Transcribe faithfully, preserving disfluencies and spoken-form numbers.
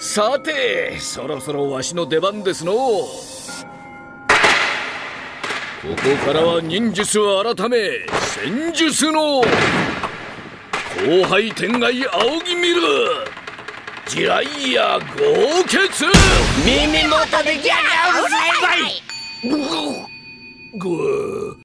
さて、そろそろわしの出番ですの。ここからは忍術改め戦術の後輩天外仰ぎ見る地雷や豪傑耳元でギャギャうるさい。 ぐー